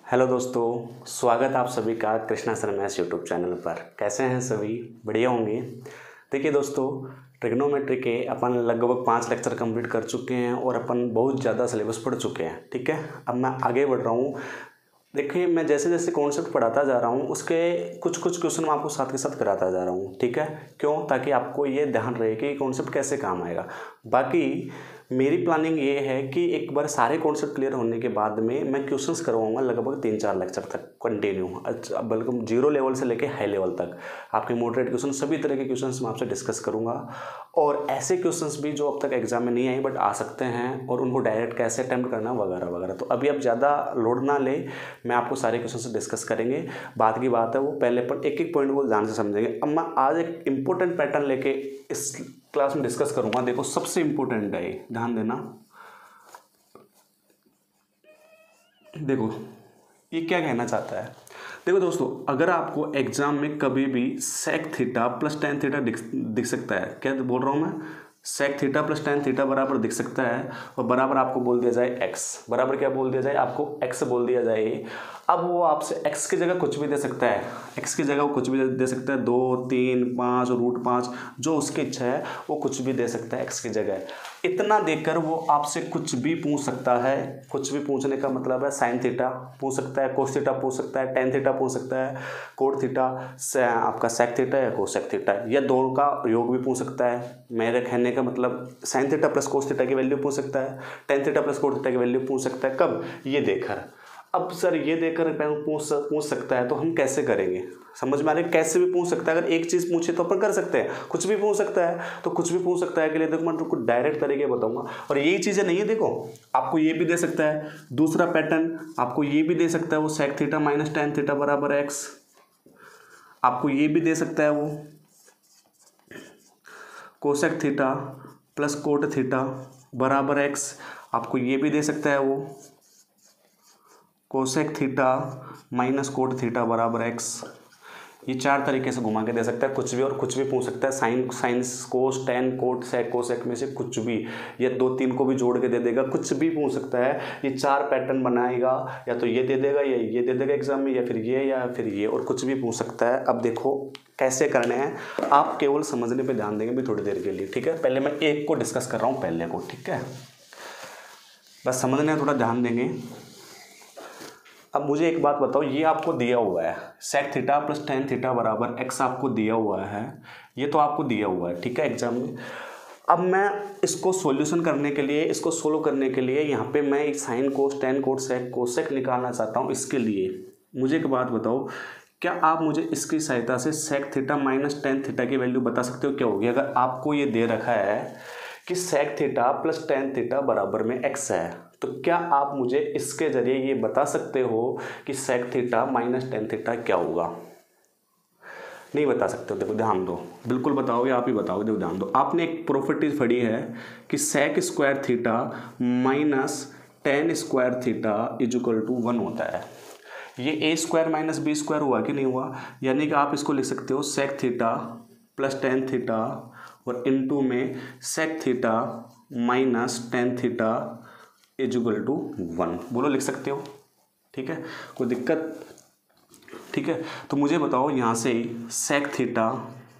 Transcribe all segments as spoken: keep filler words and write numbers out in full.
Hello दोस्तों, स्वागत आप सभी का Krishna sir maths YouTube channel पर। कैसे हैं सभी? बढ़िया होंगे। देखिए दोस्तों, ट्रिग्नोमेट्री के अपन लगभग पाँच लेक्चर कंप्लीट कर चुके हैं और अपन बहुत ज़्यादा सिलेबस पढ़ चुके हैं। ठीक है, अब मैं आगे बढ़ रहा हूँ। देखिए, मैं जैसे जैसे कॉन्सेप्ट पढ़ाता जा रहा हूँ उसके कुछ कुछ क्वेश्चन मैं आपको साथ के साथ कराता जा रहा हूँ। ठीक है, क्यों? ताकि आपको ये ध्यान रहे कि कॉन्सेप्ट कैसे काम आएगा। बाकी मेरी प्लानिंग ये है कि एक बार सारे कॉन्सेप्ट क्लियर होने के बाद में मैं क्वेश्चंस करवाऊंगा लगभग तीन चार लेक्चर तक कंटिन्यू, बल्कि जीरो लेवल से लेके हाई लेवल तक आपके मॉडरेट क्वेश्चन, सभी तरह के क्वेश्चंस मैं आपसे डिस्कस करूंगा। और ऐसे क्वेश्चंस भी जो अब तक एग्जाम में नहीं आए बट आ सकते हैं, और उनको डायरेक्ट कैसे अटैम्प्ट करना वगैरह वगैरह। तो अभी आप ज़्यादा लोड ना ले, मैं आपको सारे क्वेश्चन से डिस्कस करेंगे। बात की बात है वो पहले पर एक एक पॉइंट को ध्यान से समझेंगे। अब मैं आज एक इंपॉर्टेंट पैटर्न लेके इस क्लास में डिस्कस करूंगा। देखो, सबसे इंपॉर्टेंट है, ध्यान देना। देखो ये क्या कहना चाहता है। देखो दोस्तों, अगर आपको एग्जाम में कभी भी sec theta plus tan theta दिख दिख सकता है, क्या बोल रहा हूँ मैं? Sec theta plus tan theta बराबर दिख सकता है, और बराबर आपको बोल दिया जाए एक्स। बराबर क्या बोल दिया जाए? आपको एक्स बोल दिया जाए। अब वो आपसे एक्स की जगह कुछ भी दे सकता है, एक्स की जगह वो कुछ भी दे सकता है, दो तीन पाँच रूट पाँच, जो उसकी इच्छा है वो कुछ भी दे सकता है एक्स की जगह। इतना देकर वो आपसे कुछ भी पूछ सकता है। कुछ भी पूछने का मतलब है साइन थीटा पूछ सकता है, कोस थीटा पूछ सकता है, टेन थीटा पूछ सकता है, कोट थीटा, आपका सेक थीटा या कोसेक थीटा, या दोनों का योग भी पूछ सकता है। मेरे कहने का मतलब sine theta plus cos theta की वैल्यू पूछ सकता है, tan theta plus cot theta की वैल्यू पूछ सकता है। कब? ये देकर। अब सर ये देकर पूछ पूछ सकता है तो हम कैसे करेंगे? समझ में आ रहा है? कैसे भी पूछ सकता है। अगर एक चीज़ पूछे तो अपन कर सकते हैं, कुछ भी पूछ सकता है तो कुछ भी पूछ सकता है के लिए देखो मैं तुमको डायरेक्ट तरीके बताऊंगा। और यही चीज़ें नहीं है, देखो आपको ये भी दे सकता है, दूसरा पैटर्न आपको ये भी दे सकता है, वो sec theta minus tan theta बराबर एक्स। आपको ये भी दे सकता है वो cosec theta plus cot theta बराबर एक्स। आपको ये भी दे सकता है वो cosec theta minus cot theta बराबर एक्स। ये चार तरीके से घुमा के दे सकता है कुछ भी, और कुछ भी पूछ सकता है। Sine sine cos tan cot sec cosec में से कुछ भी, या दो तीन को भी जोड़ के दे देगा, कुछ भी पूछ सकता है। ये चार पैटर्न बनाएगा, या तो ये दे देगा या ये दे देगा एग्जाम में, या फिर ये या फिर ये, और कुछ भी पूछ सकता है। अब देखो कैसे करने हैं, आप केवल समझने पर ध्यान देंगे भी थोड़ी देर के लिए। ठीक है, पहले मैं एक को डिस्कस कर रहा हूँ, पहले को। ठीक है, बस समझने थोड़ा ध्यान देंगे। अब मुझे एक बात बताओ, ये आपको दिया हुआ है sec theta plus tan theta बराबर एक्स, आपको दिया हुआ है, ये तो आपको दिया हुआ है। ठीक है, एग्जाम में। अब मैं इसको सॉल्यूशन करने के लिए, इसको सोल्व करने के लिए यहाँ पे मैं sine cos tan cot sec cosec निकालना चाहता हूँ। इसके लिए मुझे एक बात बताओ, क्या आप मुझे इसकी सहायता से sec theta minus tan theta की वैल्यू बता सकते हो क्या होगी? अगर आपको ये दे रखा है कि sec theta plus tan theta बराबर में एक्स है, तो क्या आप मुझे इसके जरिए ये बता सकते हो कि sec theta minus tan theta क्या होगा? नहीं बता सकते हो। देखो ध्यान दो, बिल्कुल बताओगे, आप ही बताओगे। देखो ध्यान दो, आपने एक प्रॉपर्टी पढ़ी है कि sec square theta minus tan square theta is equal to one होता है। ये A square minus B square हुआ कि नहीं हुआ? यानी कि आप इसको लिख सकते हो sec theta plus tan theta और इनटू में sec theta minus tan theta is equal to one. बोलो, लिख सकते हो? ठीक है, कोई दिक्कत? ठीक है, तो मुझे बताओ यहाँ से sec theta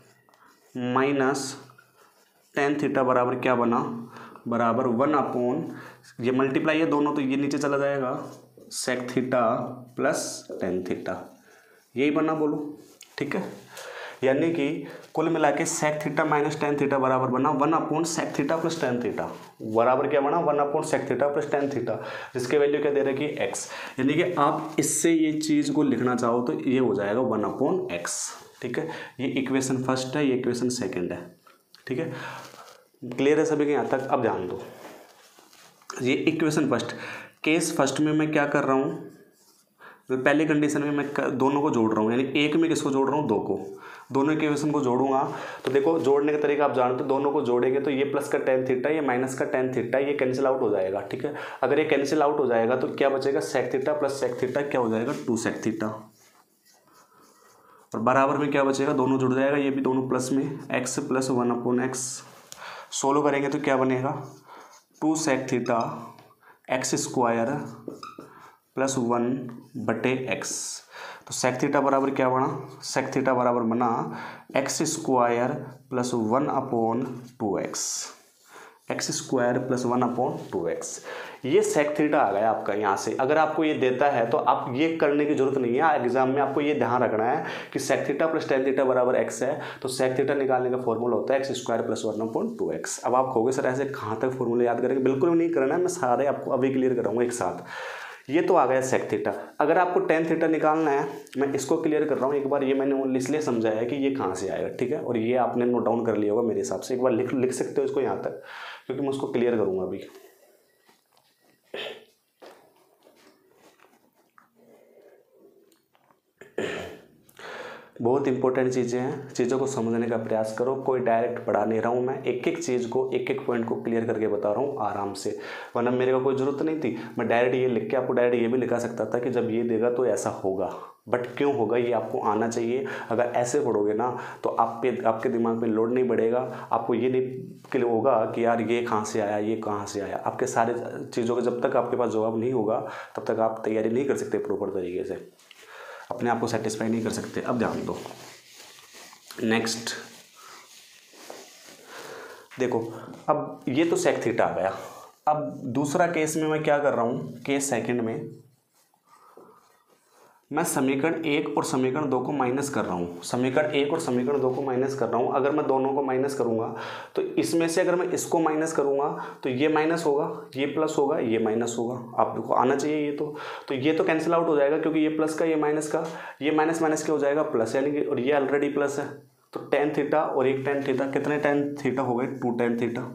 minus tan theta बराबर क्या बना? बराबर वन अपॉन, ये मल्टीप्लाई है दोनों तो ये नीचे चला जाएगा, sec theta plus tan theta, यही बना। बोलो, ठीक है। यानी कि कुल मिला के sec theta minus tan theta बराबर बना one upon sec theta plus tan theta. बराबर क्या बना? One upon sec theta plus tan theta, जिसके वैल्यू क्या दे रखी है? एक्स। यानी कि आप इससे ये चीज़ को लिखना चाहो तो ये हो जाएगा वन अपॉन एक्स। ठीक है, ये इक्वेशन फर्स्ट है, ये इक्वेशन सेकेंड है। ठीक है, क्लियर है सभी के यहाँ तक? अब ध्यान दो, ये इक्वेशन फर्स्ट, केस फर्स्ट में मैं क्या कर रहा हूँ? तो पहली कंडीशन में मैं दोनों को जोड़ रहा हूँ, यानी एक में किसको जोड़ रहा हूँ? दो को। दोनों इक्वेशन को जोड़ूंगा तो देखो जोड़ने का तरीका आप जानते हो, दोनों को जोड़ेंगे तो ये प्लस का टेन थीटा, ये माइनस का टेन थीटा, ये कैंसिल आउट हो जाएगा। ठीक है, अगर ये कैंसिल आउट हो जाएगा तो क्या बचेगा? Sec theta plus sec theta क्या हो जाएगा? Two sec theta. और बराबर में क्या बचेगा? दोनों जुड़ जाएगा, ये भी दोनों प्लस में, x plus one upon x. Solve करेंगे तो क्या बनेगा? Two sec theta x square plus one बटे एक्स। तो सेक थीटा बराबर क्या बना, सेक थीटा बराबर बना x square plus one upon two x, x square plus one upon two x. ये सेक थीटा आ गया आपका यहाँ से। अगर आपको ये देता है तो आप ये करने की जरूरत नहीं है, एग्जाम में आपको ये ध्यान रखना है कि sec theta plus tan theta बराबर एक्स है, तो सेक थीटा निकालने का फॉर्मूला होता है x square plus one upon two x. अब आप कहोगे सर ऐसे कहाँ तक फॉर्मूले याद करेंगे, बिल्कुल भी नहीं करना है, मैं सारे आपको अभी क्लियर कराऊंगा एक साथ। ये तो आ गया सेक थीटा। अगर आपको टेन थीटा निकालना है, मैं इसको क्लियर कर रहा हूँ एक बार, ये मैंने इसलिए समझाया है कि ये कहाँ से आएगा, ठीक है। और ये आपने नोट डाउन कर लिया होगा मेरे हिसाब से, एक बार लिख लिख सकते हो इसको यहाँ तक, क्योंकि मैं उसको क्लियर करूँगा अभी। बहुत इंपॉर्टेंट चीज़ें हैं, चीज़ों को समझने का प्रयास करो। कोई डायरेक्ट पढ़ा नहीं रहा हूँ मैं, एक एक चीज़ को एक एक पॉइंट को क्लियर करके बता रहा हूँ आराम से, वरना मेरे को कोई ज़रूरत नहीं थी। मैं डायरेक्ट ये लिख के आपको डायरेक्ट ये भी लिखा सकता था कि जब ये देगा तो ऐसा होगा, बट क्यों होगा ये आपको आना चाहिए। अगर ऐसे पढ़ोगे ना तो आप पे आपके दिमाग पे लोड नहीं बढ़ेगा, आपको ये नहीं क्लियर होगा कि यार ये कहाँ से आया ये कहाँ से आया। आपके सारे चीज़ों का जब तक आपके पास जवाब नहीं होगा तब तक आप तैयारी नहीं कर सकते प्रॉपर तरीके से, अपने आप को सेटिस्फाई नहीं कर सकते। अब ध्यान दो, नेक्स्ट देखो, अब ये तो सेक थीटा आ गया। अब दूसरा केस में मैं क्या कर रहा हूँ, केस सेकंड में मैं समीकरण एक और समीकरण दो को माइनस कर रहा हूँ, समीकरण एक और समीकरण दो को माइनस कर रहा हूँ। अगर मैं दोनों को माइनस करूँगा तो इसमें से अगर मैं इसको माइनस करूँगा तो ये माइनस होगा, ये प्लस होगा, ये माइनस होगा। आपको आना चाहिए ये तो तो ये तो कैंसिल आउट हो जाएगा, क्योंकि ये प्लस का ये माइनस का, ये माइनस माइनस क्या हो जाएगा प्लस, यानी कि और ये ऑलरेडी प्लस है। तो टेन थीटा और एक टेन थीटा, कितने टेन थीटा हो गए, टू टेन थीटा।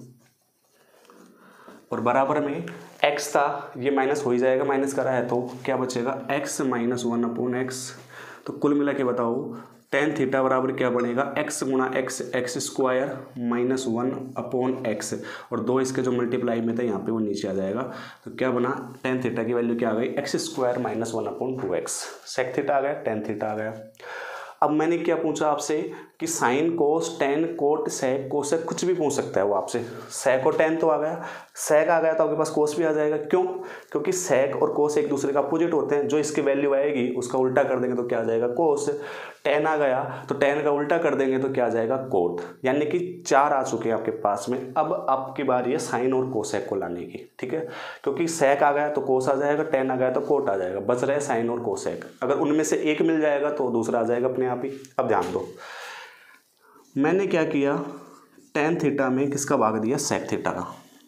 और बराबर में x था, ये माइनस हो ही जाएगा, माइनस करा है तो क्या बचेगा x minus one upon x. तो कुल मिला के बताओ टेन थीटा बराबर क्या बनेगा, x गुणा x x square minus one upon x, और दो इसके जो मल्टीप्लाई में था यहाँ पे वो नीचे आ जाएगा। तो क्या बना, टेन थीटा की वैल्यू क्या आ गई, x square minus one upon two x. Sec theta आ गया, टेन थीटा आ गया। अब मैंने क्या पूछा आपसे कि sine cos tan cot sec cosec कुछ भी पूछ सकता है वो आपसे। सेक और टेन तो आ गया, सेक आ गया तो आपके पास कोस भी आ जाएगा। क्यों, क्योंकि सेक और कोस एक दूसरे का अपोजिट होते हैं। जो इसकी वैल्यू आएगी उसका उल्टा कर देंगे तो क्या आ जाएगा, कोस। टेन आ गया तो टेन का उल्टा कर देंगे तो क्या आ जाएगा, कोट। यानी कि चार आ चुके हैं आपके पास में। अब आपकी बारी है साइन और कोसेक को लाने की, ठीक है। क्योंकि सेक आ गया तो कोस आ जाएगा, टेन आ गया तो कोट आ जाएगा, बच रहे साइन और कोसेक। अगर उनमें से एक मिल जाएगा तो दूसरा आ जाएगा अपने आप ही। अब ध्यान दो, मैंने क्या किया, टेन थीटा में किसका भाग दिया, सेक थीटा का,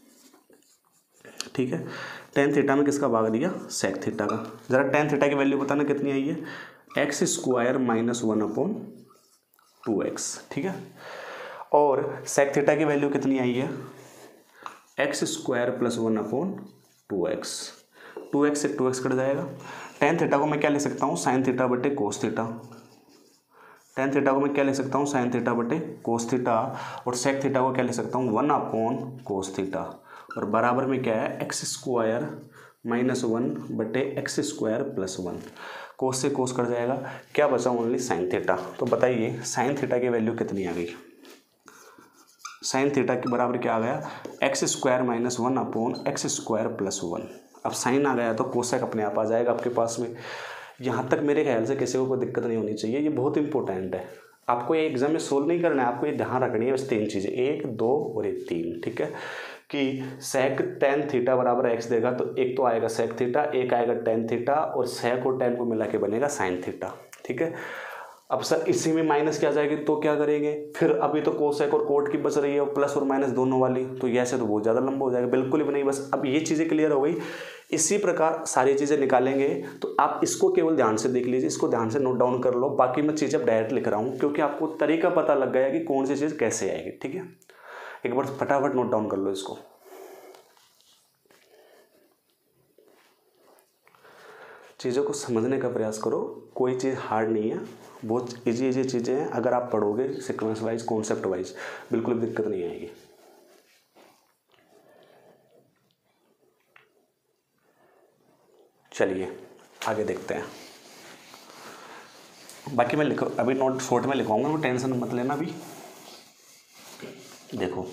ठीक है। टेन थीटा में किसका भाग दिया, सेक थीटा का। जरा टेन थीटा की वैल्यू बताना कितनी आई है, x square minus one upon two x, ठीक है। और सेक थीटा की वैल्यू कितनी आई है, x square plus one upon two x. Two x से टू एक्स कट जाएगा। टेन थीटा को मैं क्या लिख सकता हूँ, साइन थीटा बटे कोस थीटा। टेन थीटा को मैं क्या लिख सकता हूँ, साइन थीटा बटे कोस थीटा। और सेक थीटा को क्या लिख सकता हूँ, वन अपॉन कोस थीटा। और बराबर में क्या है, एक्स स्क्वायर माइनस वन बटे x square plus one. Cos से कोस कट जाएगा, क्या बचा, ओनली साइन थीटा। तो बताइए साइन थीटा की वैल्यू कितनी आ गई, साइन थीटा के बराबर क्या आ गया, x square minus one upon x square plus one. अब साइन आ गया तो कोसेक अपने आप आ जाएगा आपके पास में। यहाँ तक मेरे ख्याल से किसी को कोई दिक्कत नहीं होनी चाहिए। ये बहुत इंपॉर्टेंट है, आपको ये एग्जाम में सोल्व नहीं करना है, आपको ये ध्यान रखनी है बस तीन चीज़ें, एक दो और एक तीन, ठीक है। कि सेक टेन थीटा बराबर एक्स देगा तो एक तो आएगा सेक थीटा, एक आएगा टेन थीटा, और सेक और टेन को मिला के बनेगा साइन थीटा, ठीक है। अब सर इसी में माइनस क्या जाएगी तो क्या करेंगे, फिर अभी तो कोसेक और कोट की बच रही है और प्लस और माइनस दोनों वाली, तो ये ऐसे तो बहुत ज़्यादा लंबा हो जाएगा, बिल्कुल भी नहीं। बस अब ये चीज़ें क्लियर हो गई। इसी प्रकार सारी चीज़ें निकालेंगे तो आप इसको केवल ध्यान से देख लीजिए, इसको ध्यान से नोट डाउन कर लो। बाकी मैं चीज़ें अब डायरेक्ट लिख रहा हूँ क्योंकि आपको तरीका पता लग गया कि कौन सी चीज़ कैसे आएगी, ठीक है। एक बार फटाफट नोट डाउन कर लो इसको। चीज़ों को समझने का प्रयास करो, कोई चीज़ हार्ड नहीं है, बहुत इजी इजी चीज़ें हैं। अगर आप पढ़ोगे सीक्वेंस वाइज कॉन्सेप्ट वाइज बिल्कुल भी दिक्कत नहीं आएगी। चलिए आगे देखते हैं। बाकी मैं लिखो अभी नोट शॉर्ट में लिखवाऊंगा, वो टेंशन मत लेना। अभी देखो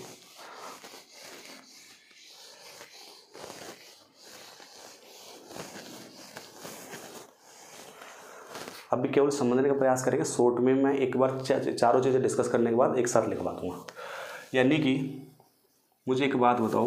अभी केवल समझने का प्रयास करेंगे, शॉर्ट में मैं एक बार चारों चीज़ें डिस्कस करने के बाद एक साथ लिखवा दूंगा। यानी कि मुझे एक बात बताओ,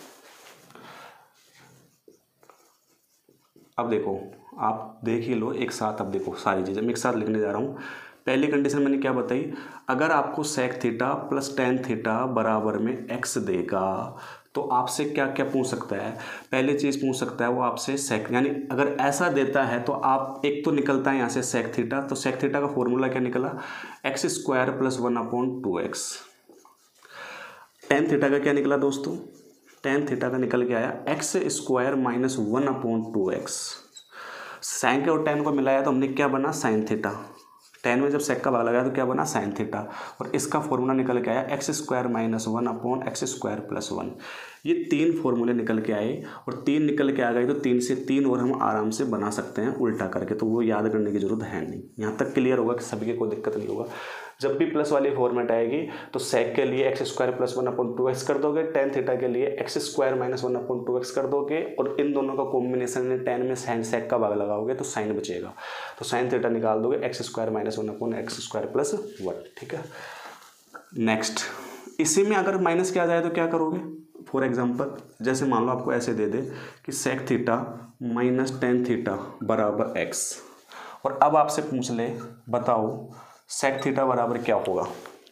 अब देखो आप देख ही लो एक साथ, अब देखो सारी चीज़ें मैं एक साथ लिखने जा रहा हूँ। पहली कंडीशन मैंने क्या बताई, अगर आपको sec theta plus tan theta बराबर में एक्स देगा तो आपसे क्या क्या पूछ सकता है। पहली चीज़ पूछ सकता है वो आपसे सेक, यानी अगर ऐसा देता है तो आप एक तो निकलता है यहाँ से सेक थीटा, तो सेक थीटा का फॉर्मूला क्या निकला, x square plus one upon two x. Tan theta का क्या निकला दोस्तों, टेन थीटा का निकल के आया x square minus one upon two x. Sine के और टेन को मिलाया तो हमने क्या बना, साइन थीटा। टेन में जब सेक का भाग लगाया तो क्या बना, साइन थीटा। और इसका फॉर्मूला निकल के आया x square minus one upon x square plus one. ये तीन फॉर्मूले निकल के आए और तीन निकल के आ गए तो तीन से तीन और हम आराम से बना सकते हैं उल्टा करके, तो वो याद करने की जरूरत है नहीं। यहाँ तक क्लियर होगा कि सभी के कोई दिक्कत नहीं होगा। जब भी प्लस वाली फॉर्मेट आएगी तो सेक के लिए x square plus one upon two x कर दोगे, टेन थीटा के लिए x square minus one upon two x कर दोगे, और इन दोनों का कॉम्बिनेशन में टेन में साइन सेक का भाग लगाओगे तो साइन बचेगा, तो साइन थीटा निकाल दोगे x square minus one upon x square plus one. ठीक है, नेक्स्ट इसी में अगर माइनस किया जाए तो क्या करोगे, फॉर एग्जाम्पल जैसे मान लो आपको ऐसे दे दे कि sec theta minus tan theta बराबर एक्स, और अब आपसे पूछ ले बताओ सेक थीटा बराबर क्या होगा।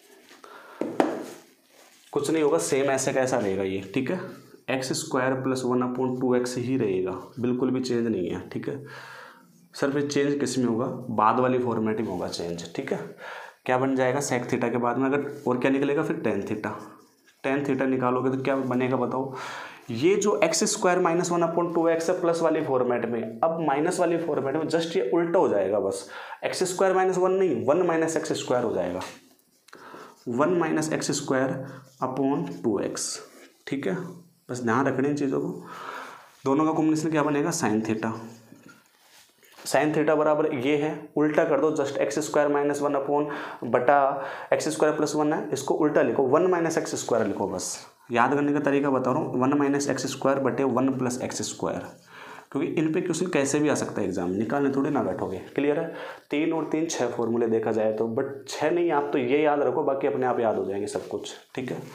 कुछ नहीं होगा, सेम ऐसे कैसा रहेगा ये, ठीक है, x square plus one upon two x ही रहेगा, बिल्कुल भी चेंज नहीं है। ठीक है, सिर्फ चेंज किस में होगा, बाद वाली फॉर्मेट में होगा चेंज। ठीक है, क्या बन जाएगा सेक थीटा के बाद में अगर और क्या निकलेगा, फिर टेन थीटा। टेन थीटा निकालोगे तो क्या बनेगा बताओ, ये जो x square minus one upon two x है प्लस वाली फॉर्मेट में, अब माइनस वाली फॉर्मेट में जस्ट ये उल्टा हो जाएगा, बस एक्स स्क्वायर माइनस वन नहीं, वन माइनस एक्स स्क्वायर हो जाएगा, one minus x square upon two x. ठीक है, बस ध्यान रखने इन चीज़ों को। दोनों का कॉम्बिनेशन क्या बनेगा, साइन थीटा। साइन थीटा बराबर ये है, उल्टा कर दो, just x square minus one upon बटा एक्स स्क्वायर प्लस वन है, इसको उल्टा लिखो, वन माइनस एक्स स्क्वायर लिखो। बस याद करने का तरीका बता रहा हूँ, वन माइनस एक्स स्क्वायर बटे वन प्लस एक्स स्क्वायर, क्योंकि इन पे क्वेश्चन कैसे भी आ सकता है एग्जाम, निकालने थोड़ी ना बैठोगे। क्लियर है, तीन और तीन छः फॉर्मूले देखा जाए तो, बट छः नहीं, आप तो ये याद रखो, बाकी अपने आप याद हो जाएंगे सब कुछ। ठीक है,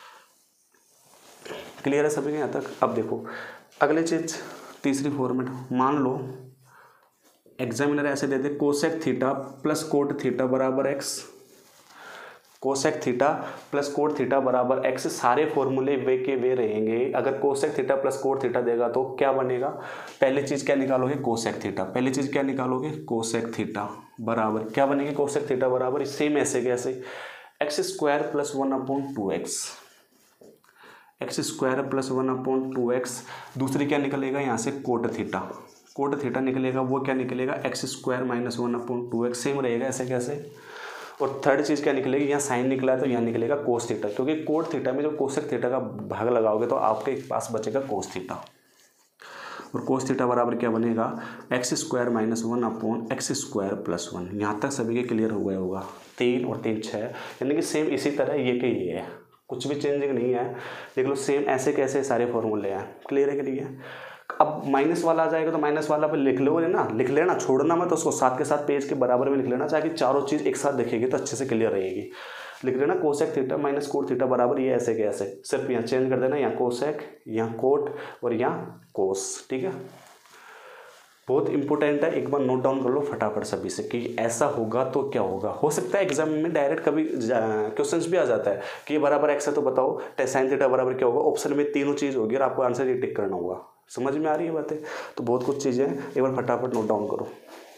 क्लियर है सभी के यहाँ तक। अब देखो अगली चीज, तीसरी फॉर्मेट, मान लो एग्जामिनर ऐसे दे दे cosec theta plus cot theta बराबर x, cosec theta plus cot theta बराबर एक्स, सारे फॉर्मूले वे के वे रहेंगे। अगर cosec theta plus cot theta देगा तो क्या बनेगा, पहली चीज क्या निकालोगे, कोसेक थीटा, पहली चीज क्या निकालोगे, कोसेक थीटा बराबर क्या बनेगी, कोसेक थीटा बराबर सेम ऐसे कैसे, x square plus one upon two x, x square plus one upon two x. दूसरी क्या निकलेगा यहाँ से, कोट थीटा, कोट थीटा निकलेगा, वो क्या निकलेगा, x square minus one upon two x, same रहेगा ऐसे कैसे। और थर्ड चीज़ क्या निकलेगी, यहाँ साइन निकला है तो यहाँ निकलेगा कोस थीटा, क्योंकि कोट थीटा में जब कोसेक थीटा का भाग लगाओगे तो आपके पास बचेगा कोस थीटा, और कोस थीटा बराबर क्या बनेगा, x square minus one upon x square plus one. यहाँ तक सभी के क्लियर हो गया होगा, तीन और तीन छः, यानी कि सेम इसी तरह ये के ये है, कुछ भी चेंजिंग नहीं है। देख लो सेम ऐसे कैसे सारे फॉर्मूले हैं। क्लियर है कि नहीं है। अब माइनस वाला आ जाएगा तो माइनस वाला पे लिख लो ना, लिख लेना, छोड़ना मत, उसको साथ के साथ पेज के बराबर में लिख लेना, ताकि चारों चीज़ एक साथ दिखेगी तो अच्छे से क्लियर रहेगी। लिख लेना cosec theta minus cot theta बराबर ये ऐसे के ऐसे, सिर्फ यहाँ चेंज कर देना, यहाँ कोसेक, यहाँ कोट और यहाँ कोस। ठीक है, बहुत इंपॉर्टेंट है, एक बार नोट डाउन कर लो फटाफट सभी से कि ऐसा होगा तो क्या होगा। हो सकता है एग्जाम में डायरेक्ट कभी क्वेश्चंस भी आ जाता है कि ये बराबर एक्स है तो बताओ साइन थीटा बराबर क्या होगा, ऑप्शन में तीनों चीज़ होगी और आपको आंसर ये टिक करना होगा। समझ में आ रही है बातें, तो बहुत कुछ चीज़ें हैं, एक बार फटाफट नोट डाउन करो।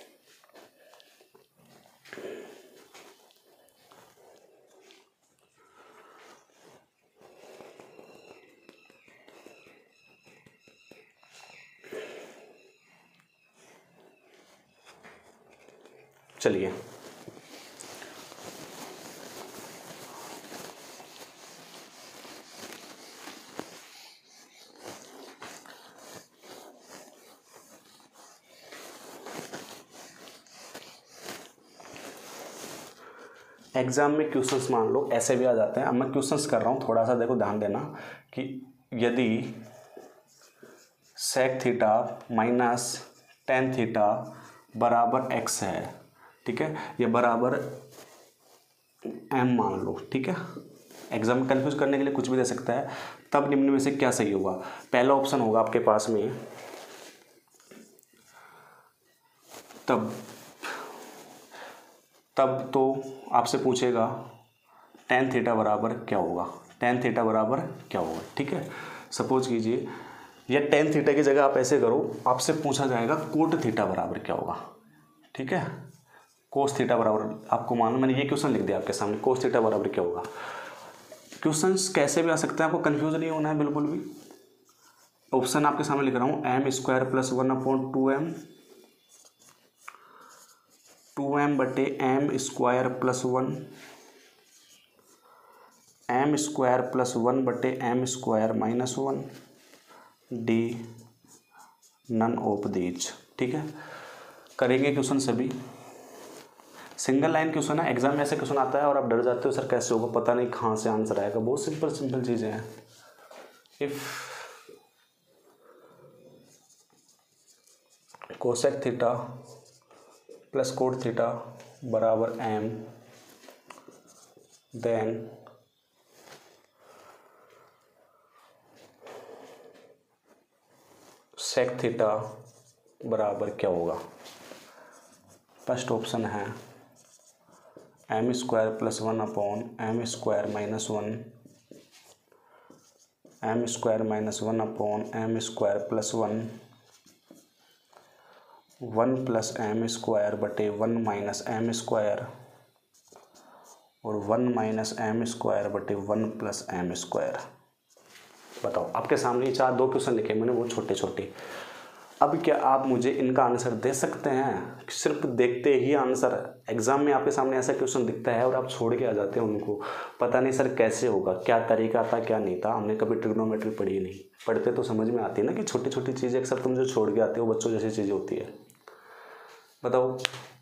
चलिए एग्जाम में क्वेश्चंस मान लो ऐसे भी आ जाते हैं। अब मैं क्वेश्चंस कर रहा हूँ, थोड़ा सा देखो ध्यान देना कि यदि sec theta minus tan theta बराबर एक्स है, ठीक है, ये बराबर एम मान लो, ठीक है। एग्जाम में कन्फ्यूज करने के लिए कुछ भी दे सकता है। तब निम्न में से क्या सही होगा? पहला ऑप्शन होगा आपके पास में, तब तब तो आपसे पूछेगा टेन थीटा बराबर क्या होगा, टेन थीटा बराबर क्या होगा, ठीक है। सपोज कीजिए या टेन थीटा की जगह आप ऐसे करो, आपसे पूछा जाएगा कोट थीटा बराबर क्या होगा, ठीक है। कोस थीटा बराबर, आपको मालूम, मैंने ये क्वेश्चन लिख दिया आपके सामने, कोस थीटा बराबर क्या होगा। क्वेश्चंस कैसे भी आ सकते हैं, आपको कंफ्यूज नहीं होना है बिल्कुल भी। ऑप्शन आपके सामने लिख रहा हूँ, m square plus one upon two m two m बटे m square plus one, m square plus one बटे m square minus one, D none of these, ठीक है। करेंगे क्वेश्चन सभी, सिंगल लाइन क्वेश्चन है, एग्जाम में ऐसे क्वेश्चन आता है और आप डर जाते हो सर कैसे होगा, पता नहीं कहाँ से आंसर आएगा। बहुत सिंपल सिंपल चीज़ें हैं। If cosec theta plus cot theta बराबर एम, देन सेक थीटा बराबर क्या होगा। फर्स्ट ऑप्शन है m square plus one upon m square minus one, m square minus one upon m square plus one, one plus m square बटे one minus m square, और one minus m square बटे one plus m square. बताओ, आपके सामने चार दो question लिखे मैंने, वो छोटे छोटे। अब क्या आप मुझे इनका आंसर दे सकते हैं? सिर्फ देखते ही आंसर, एग्जाम में आपके सामने ऐसा क्वेश्चन दिखता है और आप छोड़ के आ जाते हैं उनको, पता नहीं सर कैसे होगा, क्या तरीका था क्या नहीं था। हमने कभी ट्रिग्नोमेट्री पढ़ी नहीं, पढ़ते तो समझ में आती है ना कि छोटी छोटी चीज़ें अक्सर तुम जो छोड़ के आते हो बच्चों जैसी चीज़ें होती है। बताओ,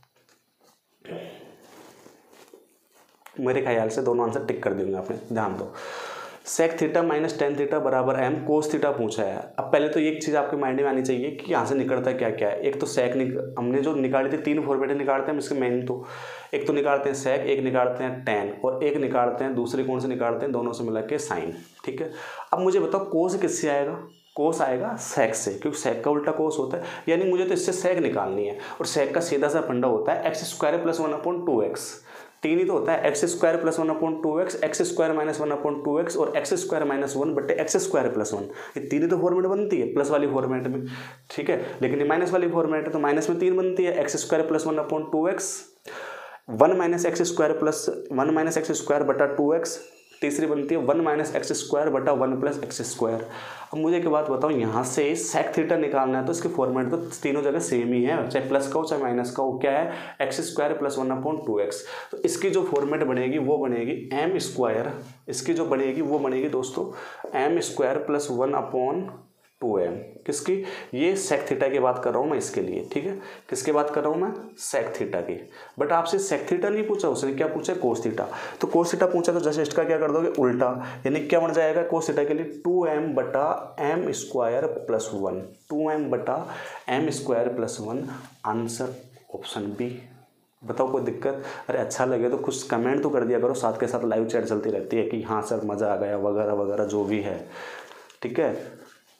मेरे ख्याल से दोनों आंसर टिक कर देंगे आपने, ध्यान दो। Sec theta minus tan theta बराबर एम कोस थीटा पूछा है। अब पहले तो एक चीज़ आपके माइंड में आनी चाहिए कि यहाँ से निकलता क्या क्या है। एक तो सेक निक हमने जो निकाली थी, तीन फॉर्मेट निकालते हैं इसके मेन, तो एक तो निकालते हैं सेक, एक निकालते हैं टेन, और एक निकालते हैं दूसरे कौन से निकालते हैं, दोनों से मिला के साइन, ठीक है। अब मुझे बताओ कोस किससे आएगा? कोस आएगा सेक से, क्योंकि सेक का उल्टा कोस होता है, यानी मुझे तो इससे सेक निकालनी है। और सेक का सीधा सा फंडा होता है x square plus one upon two x, तीन ही तो होता है, x square plus one upon two x, x square minus one upon two x, और एक्स स्क्वायर माइनस वन बटे एक्स स्क्वायर प्लस वन। ये तीन ही तो फॉर्मेट बनती है प्लस वाली फॉर्मेट में, ठीक है। लेकिन ये माइनस वाली फॉर्मेट है तो माइनस में तीन बनती है, x square plus one upon two x, one minus x square plus one minus x square बटा टू एक्स, तीसरी बनती है वन माइनस एक्स स्क्वायर बटा वन प्लस एक्स स्क्वायर। अब मुझे एक बात बताओ, यहाँ से सेक थीटा निकालना है तो इसके फॉर्मेट तो तीनों जगह सेम ही है, चाहे प्लस का हो चाहे माइनस का हो, क्या है, x square plus one upon two x. तो इसकी जो फॉर्मेट बनेगी वो बनेगी एम स्क्वायर, इसकी जो बनेगी वो बनेगी दोस्तों m square plus one upon two m. किसकी? ये सेक थीटा की बात कर रहा हूँ मैं इसके लिए, ठीक है। किसकी बात कर रहा हूँ मैं? सेक थीटा की। बट आपसे सेक थीटा नहीं पूछा, उसने क्या पूछा? Cos theta. तो कोस थीटा पूछा तो जस्ट इसका क्या कर दोगे, उल्टा, यानी क्या बन जाएगा कोस थीटा के लिए, टू एम बटा m square plus one, two m बटा m square plus one. Answer option B. बताओ कोई दिक्कत? अरे अच्छा लगे तो कुछ कमेंट तो कर दिया करो, साथ के साथ लाइव चैट चलती रहती है कि हाँ सर मज़ा आ गया वगैरह वगैरह जो भी है, ठीक है।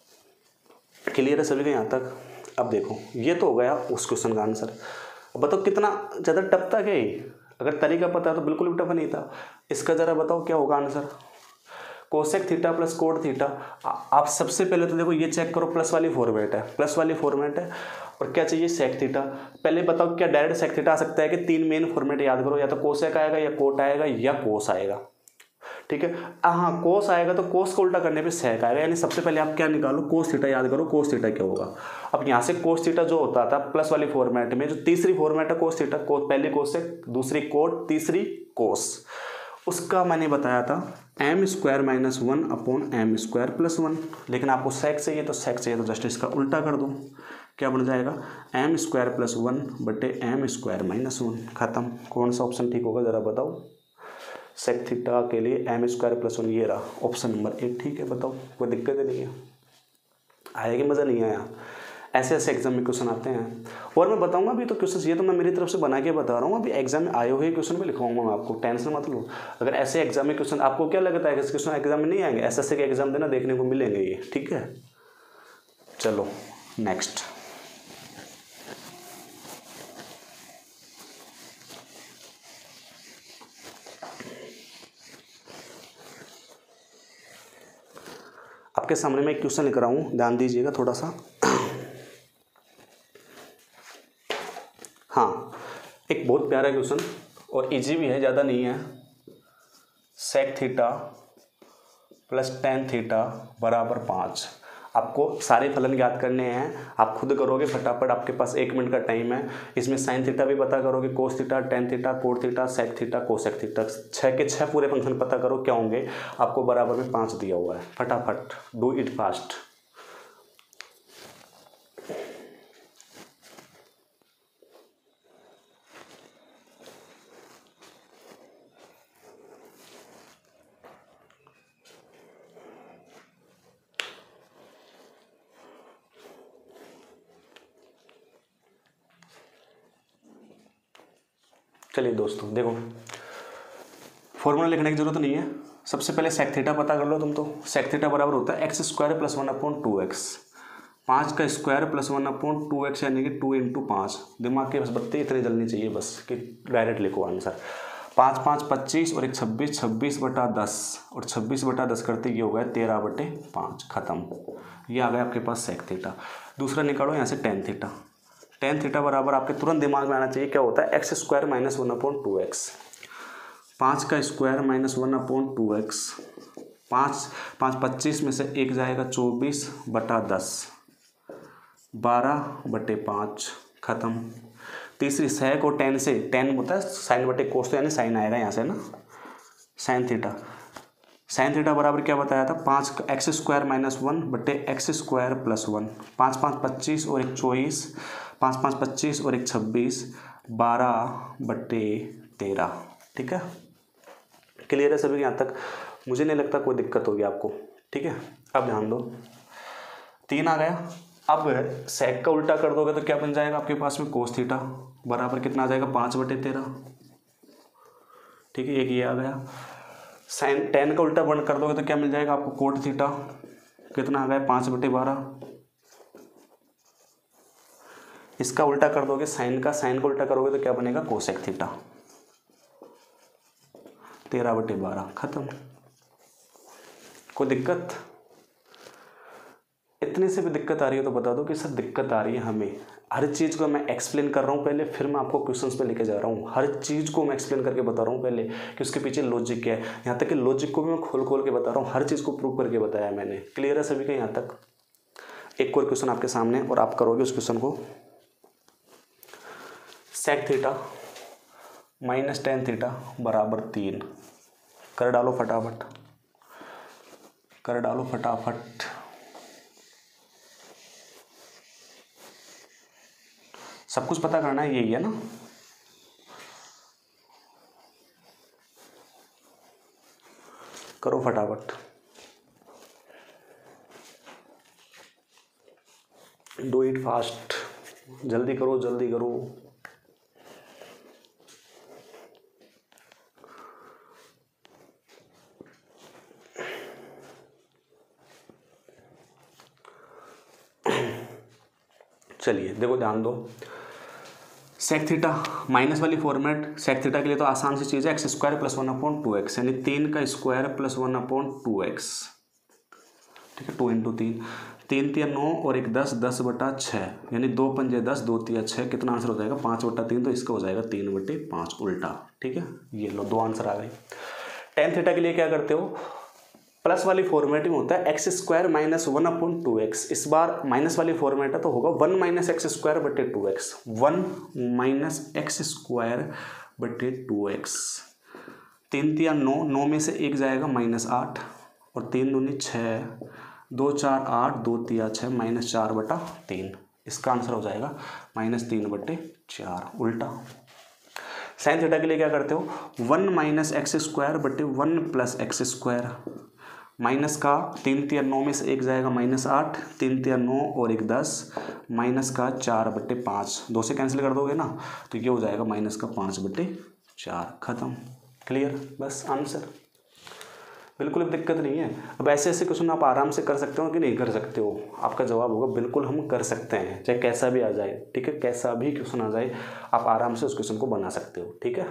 क्लियर है सभी का यहाँ तक? अब देखो, ये तो हो गया उस क्वेश्चन का आंसर। अब बताओ कितना ज़्यादा टफ था क्या ये? अगर तरीका पता है तो बिल्कुल भी टफ नहीं था। इसका ज़रा बताओ क्या होगा answer. Cosec theta plus cot theta. आप सबसे पहले तो देखो ये चेक करो, प्लस वाली फॉर्मेट है, प्लस वाली फॉर्मेट है, और क्या चाहिए, सेक थीटा। पहले बताओ क्या डायरेक्ट सेक थीटा आ सकता है कि तीन मेन फॉर्मेट याद करो, या तो कोसेक आएगा या कोट आएगा या कोस आएगा, ठीक है। हाँ कोस आएगा तो कोस को उल्टा करने पे सेक आएगा, यानी सबसे पहले आप क्या निकालो, कोस थीटा याद करो, कोस थीटा क्या होगा। अब यहाँ से कोस थीटा जो होता था प्लस वाली फॉर्मेट में, जो तीसरी फॉर्मेट है कोस थीटा, को पहली कोस से दूसरी कोट तीसरी कोस, उसका मैंने बताया था m square minus one upon m square plus one. लेकिन आपको सेक चाहिए तो सेक चाहिए तो जस्ट इसका उल्टा कर दो, क्या बन जाएगा, एम स्क्वायर प्लस वन बटे एम स्क्वायर माइनस वन। खत्म। कौन सा ऑप्शन ठीक होगा ज़रा बताओ। सेक थीटा के लिए एम स्क्वायर प्लस वन, ये रहा ऑप्शन नंबर ए, ठीक है। बताओ कोई दिक्कत नहीं है, आया कि मज़ा नहीं आया? ऐसे ऐसे एग्जाम में क्वेश्चन आते हैं। और मैं बताऊंगा भी तो क्वेश्चन, ये तो मैं मेरी तरफ से बना के बता रहा हूँ, अभी एग्जाम में आए हुए क्वेश्चन भी लिखवाऊंगा मैं आपको, टेंशन मत लो। अगर ऐसे एग्जाम में क्वेश्चन, आपको क्या लगता है कि क्वेश्चन एग्जाम में नहीं आएंगे, ऐसे ऐसे के एग्जाम देना, देखने को मिलेंगे ये, ठीक है। चलो नेक्स्ट, आपके सामने मैं एक क्वेश्चन लिख रहा हूँ, ध्यान दीजिएगा थोड़ा सा। हाँ, एक बहुत प्यारा क्वेश्चन और इजी भी है, ज़्यादा नहीं है। Sec theta plus tan theta बराबर पाँच। आपको सारे फलन ज्ञात करने हैं, आप खुद करोगे फटाफट, आपके पास एक मिनट का टाइम है। इसमें साइन थीटा भी पता करोगे, cos theta, tan theta, cot theta, sec theta, cosec theta, छः के छः पूरे फंक्शन पता करो क्या होंगे। आपको बराबर में पाँच दिया हुआ है, फटाफट डू इट फास्ट। चलिए दोस्तों देखो, फॉर्मूला लिखने की जरूरत नहीं है। सबसे पहले सेक थीटा पता कर लो तुम तो। सेक थीटा बराबर होता है x square plus one upon two x. पाँच का square plus one upon two x यानी कि टू इंटू पाँच। दिमाग के बस बत्ती इतनी जलनी चाहिए बस कि डायरेक्ट लिखो आंसर। पाँच पाँच पच्चीस और एक छब्बीस, छब्बीस बटा दस और छब्बीस बटा दस करते ये होगा तेरह बटे पाँच, खत्म। ये आ गया आपके पास सेक थीटा। दूसरा निकालो यहाँ से टेन थीटा। टेन थीटा बराबर आपके तुरंत दिमाग में आना चाहिए क्या होता है, x square minus one upon two x. पाँच का square minus one upon two x. पाँच पाँच पच्चीस में से एक जाएगा चौबीस बटा दस, बारह बटे पाँच, खत्म। तीसरी सेक और टेन से, टेन होता है साइन बटे कोस, तो यानी साइन आएगा यहाँ से ना, साइन थीटा। साइन थीटा बराबर क्या बताया था, पाँच एक्स स्क्वायर माइनस वन बटे एक्स स्क्वायर प्लस वन। पाँच पाँच पच्चीस और एक चौबीस, पाँच पाँच पच्चीस और एक छब्बीस, बारह बटे तेरह। ठीक है, क्लियर है सभी यहाँ तक? मुझे नहीं लगता कोई दिक्कत होगी आपको। ठीक है, अब ध्यान दो, तीन आ गया। अब सेक का उल्टा कर दोगे तो क्या बन जाएगा आपके पास में, कोस थीटा बराबर कितना आ जाएगा, पाँच बटे तेरह। ठीक है, एक ये आ गया। साइन टेन का उल्टा बन कर दोगे तो क्या मिल जाएगा आपको, कोट थीटा कितना आ गया, पाँच बटे बारह। इसका उल्टा कर दोगे साइन का, साइन का उल्टा करोगे तो क्या बनेगा, कोसेक थीटा तेरह बटे बारह, खत्म। कोई दिक्कत? इतने से भी दिक्कत आ रही है तो बता दो कि सर दिक्कत आ रही है हमें। हर चीज़ को मैं एक्सप्लेन कर रहा हूँ पहले, फिर मैं आपको क्वेश्चंस पे लेके जा रहा हूँ। हर चीज़ को मैं एक्सप्लेन करके बता रहा हूँ पहले कि उसके पीछे लॉजिक क्या है। यहाँ तक कि लॉजिक को भी मैं खोल खोल के बता रहा हूँ, हर चीज़ को प्रूव करके बताया मैंने। क्लियर है सभी का यहाँ तक? एक और क्वेश्चन आपके सामने और आप करोगे उस क्वेश्चन को। Sec theta minus tan theta बराबर तीन। कर डालो फटाफट, कर डालो फटाफट। सब कुछ पता करना है, यही है ना? करो फटाफट, डू इट फास्ट, जल्दी करो जल्दी करो। चलिए देखो, ध्यान दो। सेक थीटा माइनस वाली फॉर्मेट, सेक थीटा के लिए तो आसान सी चीज़ है, x square plus one upon two x, यानी तीन का square plus one upon two x. ठीक है, टू इंटू तीन, तीन तिया नौ और एक दस, दस बटा छः, यानी दो पंजे दस, दो तिया छः, कितना आंसर हो जाएगा, पाँच बटा तीन, तो इसका हो जाएगा तीन बटे पाँच उल्टा। ठीक है, ये लो दो आंसर आ गए। टेन थीटा के लिए क्या करते हो, प्लस वाली फॉर्मेट में होता है x square minus one upon two x. इस बार माइनस वाली फॉर्मेट है तो होगा वन माइनस एक्स स्क्वायर बटे two x, one minus x square बटे टू एक्स। तीन तिया नौ, नौ में से एक जाएगा माइनस आठ और तीन दूनी छः, दो चार आठ, दो तिया छः, माइनस चार बटा तीन। इसका आंसर हो जाएगा माइनस तीन बटे चार उल्टा। साइन थीटा के लिए क्या करते हो, वन माइनस एक्स स्क्वायर बटे one plus x square, minus का तीन तिया नौ में से एक जाएगा माइनस आठ, तीन तिया नौ और एक दस, माइनस का चार बट्टे पाँच, दो से कैंसिल कर दोगे ना तो ये हो जाएगा माइनस का पाँच बट्टे चार। खत्म, क्लियर, बस आंसर। बिल्कुल भी दिक्कत नहीं है। अब ऐसे ऐसे क्वेश्चन आप आराम से कर सकते हो कि नहीं कर सकते हो, आपका जवाब होगा बिल्कुल हम कर सकते हैं, चाहे कैसा भी आ जाए, ठीक है, कैसा भी क्वेश्चन आ जाए आप आराम से उस क्वेश्चन को बना सकते हो, ठीक है।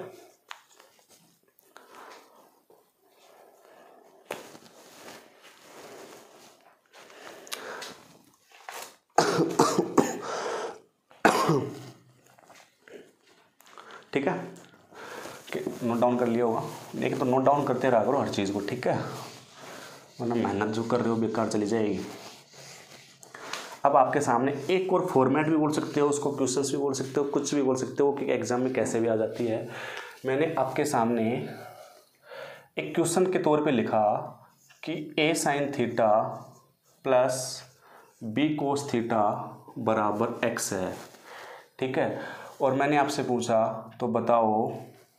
ठीक है, नोट डाउन कर लिया होगा, देखिए तो नोट डाउन करते रहा करो हर चीज़ को, ठीक है, वरना मेहनत जो कर रहे हो बेकार चली जाएगी। अब आपके सामने एक और फॉर्मेट भी बोल सकते हो उसको, क्वेश्चंस भी बोल सकते हो, कुछ भी बोल सकते हो कि एग्जाम में कैसे भी आ जाती है। मैंने आपके सामने एक क्वेश्चन के तौर पे लिखा कि a sine theta plus b cos theta बराबर एक्स है, ठीक है, और मैंने आपसे पूछा तो बताओ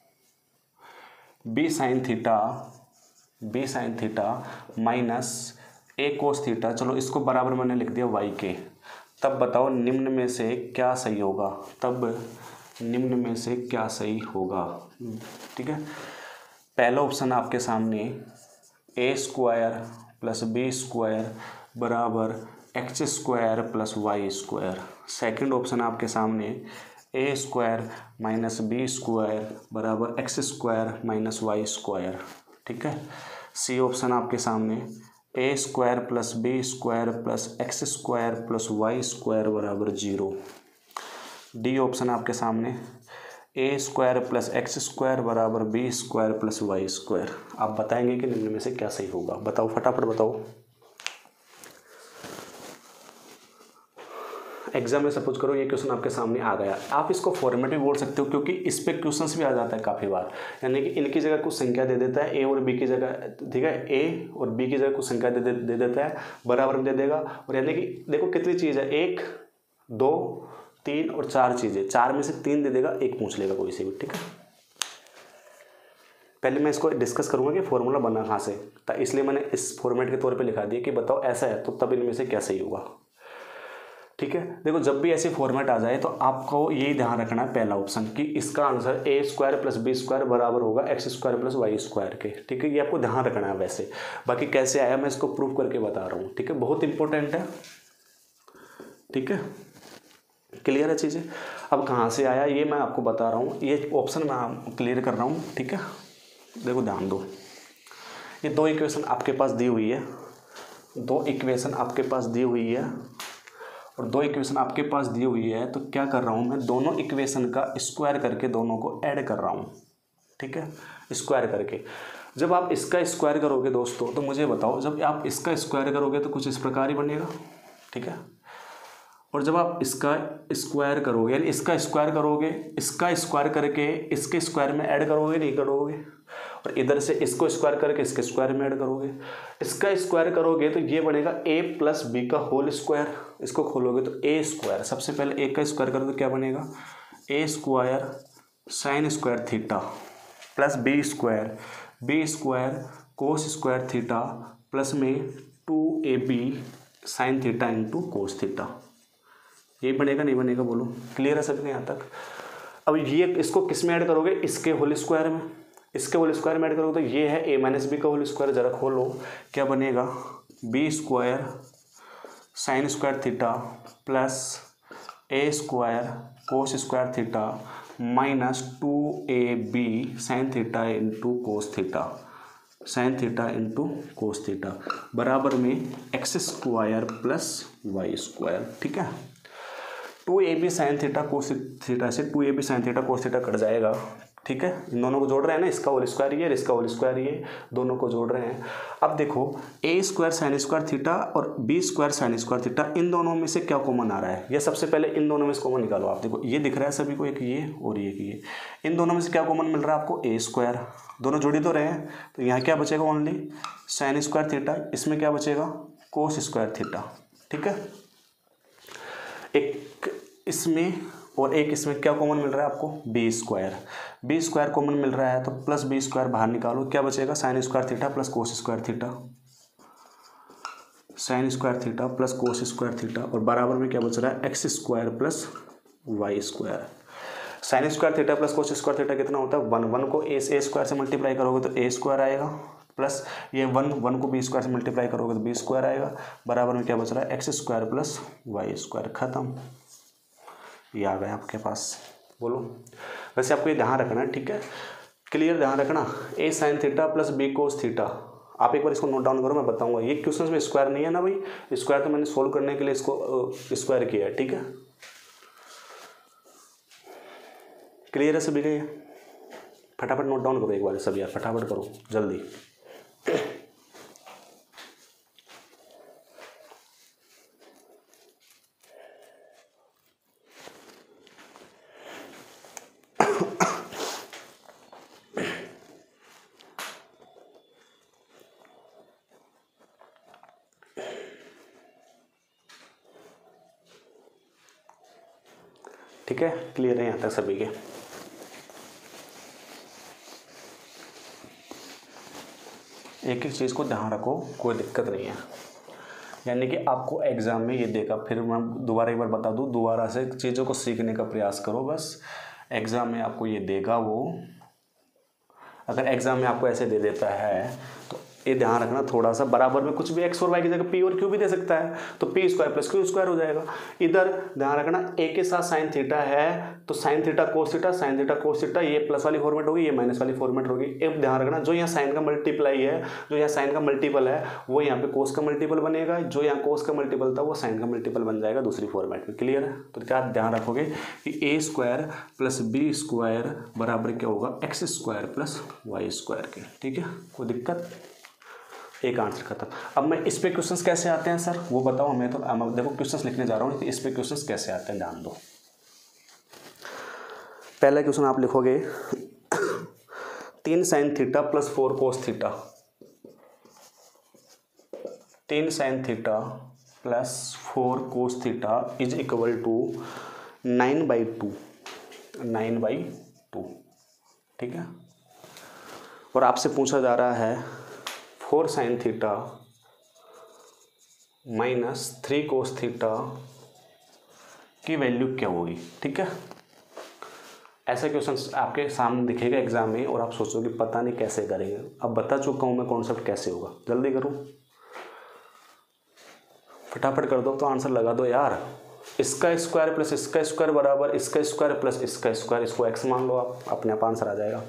b sine theta b sine theta minus a cos theta, चलो इसको बराबर मैंने लिख दिया वाई के, तब बताओ निम्न में से क्या सही होगा, तब निम्न में से क्या सही होगा, ठीक है। पहला ऑप्शन आपके सामने a square plus b square बराबर x square plus y square. Second option आपके सामने a square minus B square बराबर x square minus y square, ठीक है। सी ऑप्शन आपके सामने a square plus b square plus x square plus y square बराबर zero. D option आपके सामने a square plus x square बराबर b square plus y square. आप बताएंगे कि निम्न में से क्या सही होगा, बताओ फटाफट बताओ। एग्जाम में सपोज करो ये क्वेश्चन आपके सामने आ गया, आप इसको फॉर्मेट भी बोल सकते हो क्योंकि इस पे क्वेश्चंस भी आ जाता है काफ़ी बार, यानी कि इनकी जगह कुछ संख्या दे देता है, ए और बी की जगह, ठीक है, ए और बी की जगह कुछ संख्या दे, दे, दे देता है, बराबर में दे देगा, और यानी कि देखो कितनी चीज़ है, एक दो तीन और चार चीज़ें, चार में से तीन दे देगा, एक पूछ लेगा कोई से भी, ठीक है। पहले मैं इसको डिस्कस करूंगा कि फॉर्मूला बना कहाँ से, तो इसलिए मैंने इस फॉर्मेट के तौर पे लिखा दिया कि बताओ ऐसा है तो तब इनमें से क्या सही होगा, ठीक है। देखो जब भी ऐसी फॉर्मेट आ जाए तो आपको यही ध्यान रखना है, पहला ऑप्शन कि इसका answer a square plus b square बराबर होगा x square plus y square के, ठीक है, ये आपको ध्यान रखना है। वैसे बाकी कैसे आया मैं इसको प्रूव करके बता रहा हूँ, ठीक है, बहुत इंपॉर्टेंट है, ठीक है, क्लियर है चीज़ें। अब कहाँ से आया ये मैं आपको बता रहा हूँ, ये ऑप्शन मैं क्लियर कर रहा हूँ, ठीक है। देखो ध्यान दो, ये दो इक्वेशन आपके पास दी हुई है, दो इक्वेशन आपके पास दी हुई है और दो इक्वेशन आपके पास दी हुई है, तो क्या कर रहा हूँ मैं, दोनों इक्वेशन का स्क्वायर करके दोनों को ऐड कर रहा हूँ, ठीक है, स्क्वायर करके। जब आप इसका स्क्वायर करोगे दोस्तों तो मुझे बताओ, जब आप इसका स्क्वायर करोगे तो कुछ इस प्रकार ही बनेगा, ठीक है, और जब आप इसका स्क्वायर करोगे यानी इसका स्क्वायर करोगे, इसका स्क्वायर करके इसके स्क्वायर में ऐड करोगे नहीं करोगे, और इधर से इसको स्क्वायर करके इसके स्क्वायर में ऐड करोगे, इसका स्क्वायर करोगे तो ये बनेगा a प्लस बी का होल स्क्वायर, इसको खोलोगे तो a स्क्वायर, सबसे पहले a का स्क्वायर करोगे तो क्या बनेगा, a square sine square theta plus b square b square cos square theta plus में two a b sine theta into cos theta. ये बनेगा नहीं बनेगा बोलो, क्लियर है सबके यहाँ तक। अब ये इसको किस में ऐड करोगे, इसके होल स्क्वायर में, इसके होल स्क्वायर में ऐड करोगे तो ये है ए माइनस बी का होल स्क्वायर, जरा खोलो क्या बनेगा, b square sine square theta plus a square cos square theta minus two a b sine theta into cos theta sine theta into cos theta बराबर में x square plus y square, ठीक है। Two a b sine theta cos theta से two a b sine theta cos theta cut जाएगा, ठीक है, इन दोनों को जोड़ रहे हैं ना, इसका होल स्क्वायर ये, इसका होल स्क्वायर ये, दोनों को जोड़ रहे हैं। अब देखो a square sine square theta और b square sine square theta, इन दोनों में से क्या कॉमन आ रहा है, ये सबसे पहले इन दोनों में से कॉमन निकालो। आप देखो ये दिख रहा है सभी को, एक ये और एक ये, इन दोनों में से क्या कॉमन मिल रहा है आपको, ए स्क्वायर, दोनों जुड़ी तो रहे हैं, तो यहाँ क्या बचेगा ओनली साइन स्क्वायर थीटा, इसमें क्या बचेगा कोस स्क्वायर थीटा, ठीक है। एक इसमें और एक इसमें क्या कॉमन मिल रहा है आपको, b square, b square common मिल रहा है तो प्लस बी स्क्वायर बाहर निकालो, क्या बचेगा sine square theta plus cos square theta, sine square theta plus cos square theta और बराबर में क्या बच रहा है x square plus y square. Sine square theta plus cos square theta कितना होता है वन, वन को ए ए स्क्वायर से मल्टीप्लाई करोगे तो ए स्क्वायर आएगा प्लस ये वन वन को बी स्क्वायर से मल्टीप्लाई करोगे तो बी स्क्वायर आएगा, बराबर में क्या बच रहा है x square plus y square. खत्म, ये आ गया आपके पास। बोलो, वैसे आपको ये ध्यान रखना है, ठीक है, क्लियर ध्यान रखना। A sine theta plus b cos theta, आप एक बार इसको नोट डाउन करो, मैं बताऊंगा। ये क्वेश्चन में स्क्वायर नहीं है ना भाई, स्क्वायर तो मैंने सोल्व करने के लिए इसको स्क्वायर किया है, ठीक है। क्लियर है सभी का? ये फटाफट नोट डाउन करो एक बार सभी यार, फटाफट करो जल्दी। ठीक है, क्लियर है यहाँ तक सभी के? एक एक चीज़ को ध्यान रखो, कोई दिक्कत नहीं है। यानी कि आपको एग्ज़ाम में ये देखा, फिर मैं दोबारा एक बार बता दूँ, दोबारा से चीज़ों को सीखने का प्रयास करो बस। एग्ज़ाम में आपको ये देगा वो, अगर एग्ज़ाम में आपको ऐसे दे देता है तो ये ध्यान रखना थोड़ा सा, बराबर में कुछ भी एक्स और वाई की जगह पी और क्यू भी दे सकता है, तो p square plus q square हो जाएगा। इधर ध्यान रखना ए के साथ साइन थीटा है तो sine theta cos theta, sine theta cos theta, ये प्लस वाली फॉर्मेट होगी, ये माइनस वाली फॉर्मेट होगी। एक ध्यान रखना, जो यहाँ साइन का मल्टीप्लाई है, जो यहाँ साइन का मल्टीपल है वो यहाँ पे कोस का मल्टीपल बनेगा, जो यहाँ कोस का मल्टीपल था वो साइन का मल्टीपल बन जाएगा दूसरी फॉर्मेट में। क्लियर है? तो क्या ध्यान रखोगे कि a square plus b square बराबर क्या होगा x square plus y square के। ठीक है, कोई दिक्कत? एक आंसर खत्म। अब मैं इस पे क्वेश्चंस कैसे आते हैं सर वो बताओ हमें। तो अब देखो क्वेश्चंस लिखने जा रहा हूँ, इस पे क्वेश्चंस कैसे आते हैं ध्यान दो। पहला क्वेश्चन आप लिखोगे तीन sine theta plus four cos theta, तीन sine theta plus four cos theta is equal to nine by two, nine by two. ठीक है, और आपसे पूछा जा रहा है four sine theta minus three cos theta की वैल्यू क्या होगी। ठीक है, ऐसे क्वेश्चन आपके सामने दिखेगा एग्जाम में और आप सोचोगे पता नहीं कैसे करेंगे। अब बता चुका हूं मैं कॉन्सेप्ट कैसे होगा, जल्दी करो, फटाफट कर दो तो आंसर लगा दो यार। इसका स्क्वायर प्लस इसका स्क्वायर बराबर इसका स्क्वायर प्लस इसका स्क्वायर, इसको एक्स मान लो आप, अपने आप आंसर आ जाएगा।